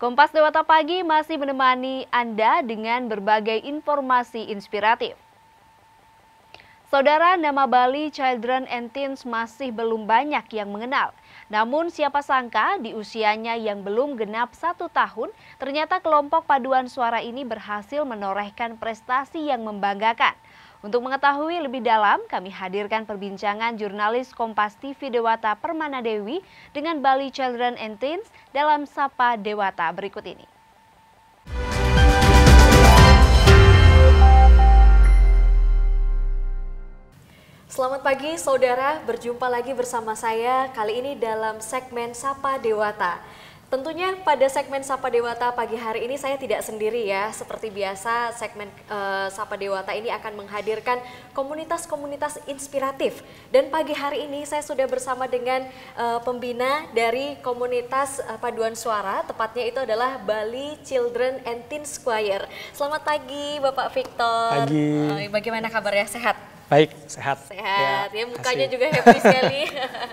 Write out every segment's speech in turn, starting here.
Kompas Dewata Pagi masih menemani Anda dengan berbagai informasi inspiratif. Saudara, nama Bali Children and Teens masih belum banyak yang mengenal. Namun siapa sangka di usianya yang belum genap 1 tahun, ternyata kelompok paduan suara ini berhasil menorehkan prestasi yang membanggakan. Untuk mengetahui lebih dalam, kami hadirkan perbincangan jurnalis Kompas TV Dewata Permana Dewi dengan Bali Children and Teens dalam Sapa Dewata berikut ini. Selamat pagi saudara, berjumpa lagi bersama saya kali ini dalam segmen Sapa Dewata. Tentunya pada segmen Sapa Dewata pagi hari ini saya tidak sendiri ya. Seperti biasa segmen Sapa Dewata ini akan menghadirkan komunitas-komunitas inspiratif. Dan pagi hari ini saya sudah bersama dengan pembina dari komunitas paduan suara. Tepatnya itu adalah Bali Children and Teens Choir. Selamat pagi Bapak Victor. Pagi. Bagaimana kabarnya, sehat? Baik, sehat. Sehat, ya mukanya juga happy sekali.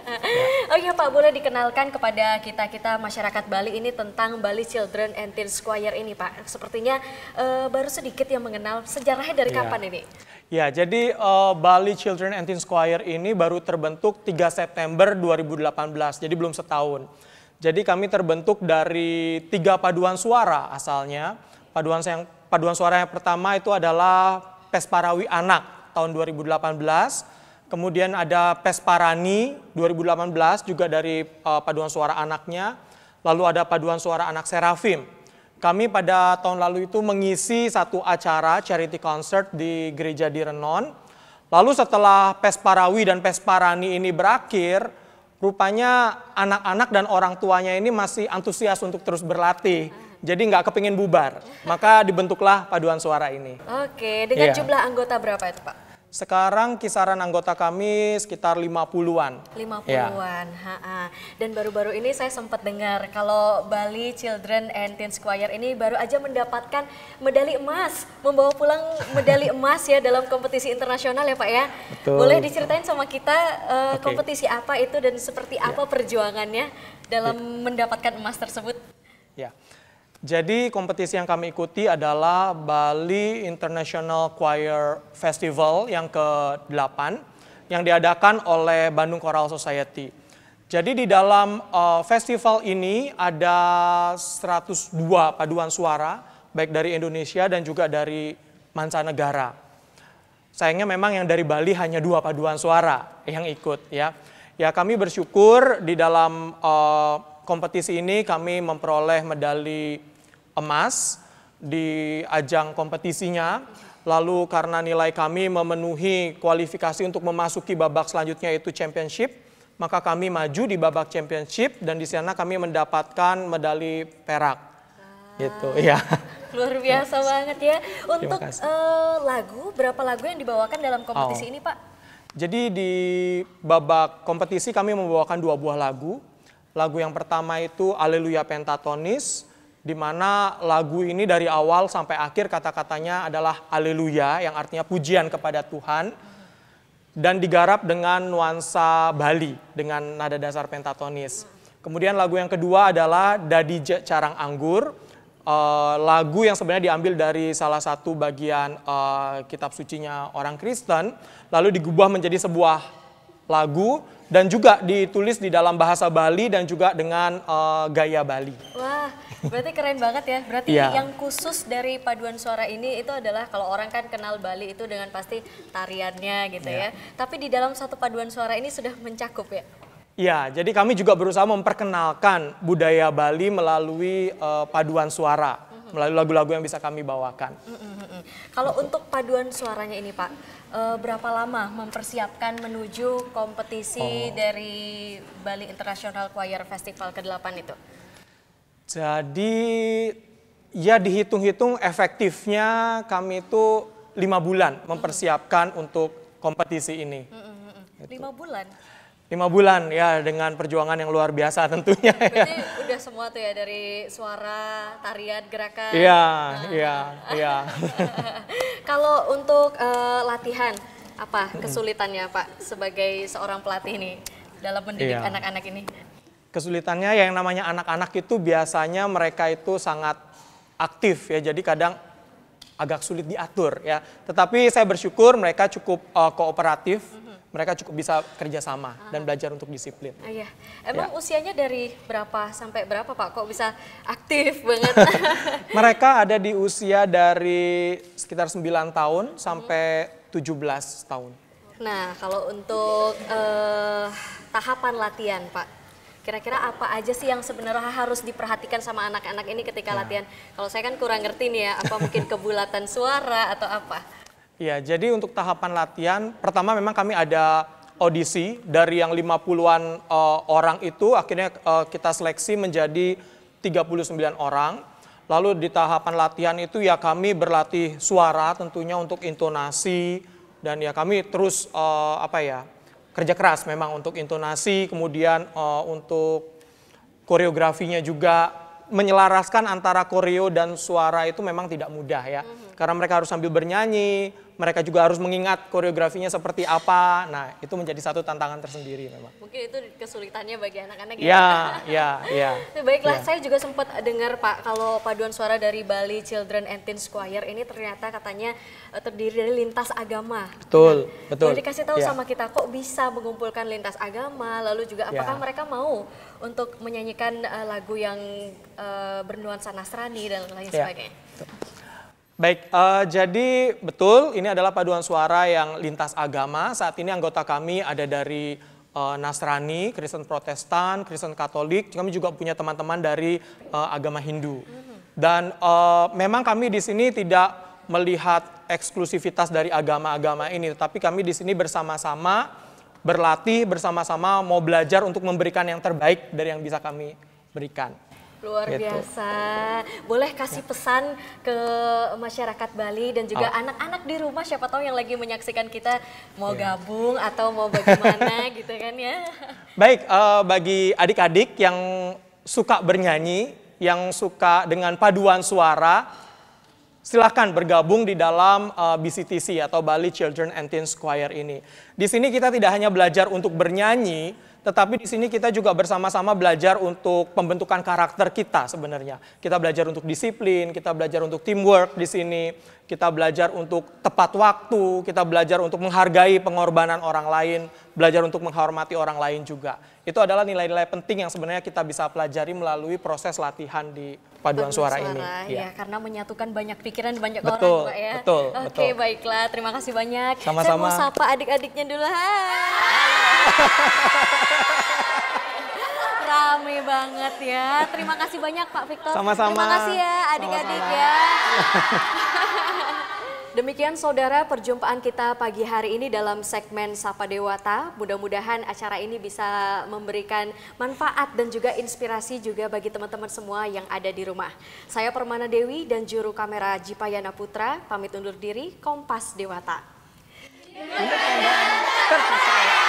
Oh iya Pak, boleh dikenalkan kepada kita masyarakat Bali ini tentang Bali Children and Teens Choir ini Pak. Sepertinya baru sedikit yang mengenal, sejarahnya dari kapan ini? Ya, jadi Bali Children and Teens Choir ini baru terbentuk 3 September 2018, jadi belum setahun. Jadi kami terbentuk dari 3 paduan suara asalnya. Paduan suara yang pertama itu adalah Pesparawi Anak tahun 2018, kemudian ada Pesparani 2018 juga dari paduan suara anaknya, lalu ada paduan suara anak Serafim. Kami pada tahun lalu itu mengisi satu acara charity concert di gereja di Renon. Lalu setelah Pesparawi dan Pesparani ini berakhir, rupanya anak-anak dan orang tuanya ini masih antusias untuk terus berlatih. Jadi nggak kepingin bubar, maka dibentuklah paduan suara ini. Oke, dengan jumlah anggota berapa itu Pak? Sekarang kisaran anggota kami sekitar 50-an. 50-an, Dan baru-baru ini saya sempat dengar kalau Bali Children and Teens Choir ini baru aja mendapatkan medali emas. Membawa pulang medali emas ya dalam kompetisi internasional ya Pak ya. Betul. Boleh diceritain sama kita kompetisi apa itu dan seperti apa perjuangannya dalam mendapatkan emas tersebut? Ya. Jadi kompetisi yang kami ikuti adalah Bali International Choir Festival yang ke-8 yang diadakan oleh Bandung Choral Society. Jadi di dalam festival ini ada 102 paduan suara baik dari Indonesia dan juga dari mancanegara. Sayangnya memang yang dari Bali hanya 2 paduan suara yang ikut ya. Ya kami bersyukur di dalam kompetisi ini kami memperoleh medali emas di ajang kompetisinya. Lalu karena nilai kami memenuhi kualifikasi untuk memasuki babak selanjutnya yaitu championship, maka kami maju di babak championship dan di sana kami mendapatkan medali perak. Gitu ya. Luar biasa banget ya. Untuk lagu, berapa lagu yang dibawakan dalam kompetisi ini Pak? Jadi di babak kompetisi kami membawakan 2 buah lagu. Lagu yang pertama itu Alleluia Pentatonis, di mana lagu ini dari awal sampai akhir kata-katanya adalah Alleluia, yang artinya pujian kepada Tuhan, dan digarap dengan nuansa Bali dengan nada dasar pentatonis. Kemudian lagu yang kedua adalah Dadije Carang Anggur, lagu yang sebenarnya diambil dari salah satu bagian kitab sucinya orang Kristen, lalu digubah menjadi sebuah lagu dan juga ditulis di dalam bahasa Bali dan juga dengan gaya Bali. Wah, berarti keren banget ya. Berarti yang khusus dari paduan suara ini itu adalah kalau orang kan kenal Bali itu dengan pasti tariannya gitu ya. Tapi di dalam satu paduan suara ini sudah mencakup ya? Iya, jadi kami juga berusaha memperkenalkan budaya Bali melalui paduan suara, melalui lagu-lagu yang bisa kami bawakan. Kalau untuk paduan suaranya ini Pak, berapa lama mempersiapkan menuju kompetisi dari Bali International Choir Festival ke-8 itu? Jadi ya dihitung-hitung efektifnya kami itu 5 bulan mempersiapkan untuk kompetisi ini. 5 bulan? 5 bulan ya, dengan perjuangan yang luar biasa tentunya. Berarti udah semua tuh ya, dari suara, tarian, gerakan. Iya. Kalau untuk latihan, apa kesulitannya Pak sebagai seorang pelatih nih dalam mendidik anak-anak ini? Kesulitannya yang namanya anak-anak itu biasanya mereka itu sangat aktif ya, jadi kadang agak sulit diatur ya. Tetapi saya bersyukur mereka cukup kooperatif, mereka cukup bisa kerjasama dan belajar untuk disiplin. Iya. Emang usianya dari berapa sampai berapa Pak? Kok bisa aktif banget? Mereka ada di usia dari sekitar 9 tahun sampai 17 tahun. Nah, kalau untuk tahapan latihan Pak, kira-kira apa aja sih yang sebenarnya harus diperhatikan sama anak-anak ini ketika latihan? Kalau saya kan kurang ngerti nih ya, apa mungkin kebulatan suara atau apa? Ya, jadi untuk tahapan latihan, pertama memang kami ada audisi dari yang 50-an orang itu, akhirnya kita seleksi menjadi 39 orang. Lalu di tahapan latihan itu ya kami berlatih suara tentunya untuk intonasi, dan ya kami terus kerja keras memang untuk intonasi, kemudian untuk koreografinya juga menyelaraskan antara koreo dan suara itu memang tidak mudah ya. Karena mereka harus sambil bernyanyi, mereka juga harus mengingat koreografinya seperti apa. Nah, itu menjadi satu tantangan tersendiri memang. Mungkin itu kesulitannya bagi anak-anak ya. Baiklah, saya juga sempat dengar Pak, kalau paduan suara dari Bali Children and Teens Choir ini ternyata katanya terdiri dari lintas agama. Betul. Boleh dikasih tahu sama kita, kok bisa mengumpulkan lintas agama, lalu juga apakah mereka mau untuk menyanyikan lagu yang bernuansa Nasrani dan lain sebagainya? Baik, jadi betul ini adalah paduan suara yang lintas agama. Saat ini anggota kami ada dari Nasrani, Kristen Protestan, Kristen Katolik. Kami juga punya teman-teman dari agama Hindu. Dan memang kami di sini tidak melihat eksklusivitas dari agama-agama ini, tetapi kami di sini bersama-sama berlatih, bersama-sama mau belajar untuk memberikan yang terbaik dari yang bisa kami berikan. Luar biasa. Boleh kasih pesan ke masyarakat Bali dan juga anak-anak di rumah, siapa tahu yang lagi menyaksikan kita mau gabung atau mau bagaimana gitu kan ya. Baik, bagi adik-adik yang suka bernyanyi, yang suka dengan paduan suara, silakan bergabung di dalam BCTC atau Bali Children and Teens Choir ini. Di sini kita tidak hanya belajar untuk bernyanyi, tetapi di sini kita juga bersama-sama belajar untuk pembentukan karakter kita sebenarnya. Kita belajar untuk disiplin, kita belajar untuk teamwork di sini, kita belajar untuk tepat waktu, kita belajar untuk menghargai pengorbanan orang lain, belajar untuk menghormati orang lain juga. Itu adalah nilai-nilai penting yang sebenarnya kita bisa pelajari melalui proses latihan di paduan suara ini. Ya, karena menyatukan banyak pikiran banyak orang Pak ya. Oke, baiklah. Terima kasih banyak. Sama-sama. Saya mau sapa adik-adiknya dulu. Rame banget ya. Terima kasih banyak Pak Victor. Sama-sama. Terima kasih ya adik-adik ya. Demikian saudara perjumpaan kita pagi hari ini dalam segmen Sapa Dewata. Mudah-mudahan acara ini bisa memberikan manfaat dan juga inspirasi juga bagi teman-teman semua yang ada di rumah. Saya Permana Dewi dan juru kamera Jipayana Putra pamit undur diri. Kompas Dewata.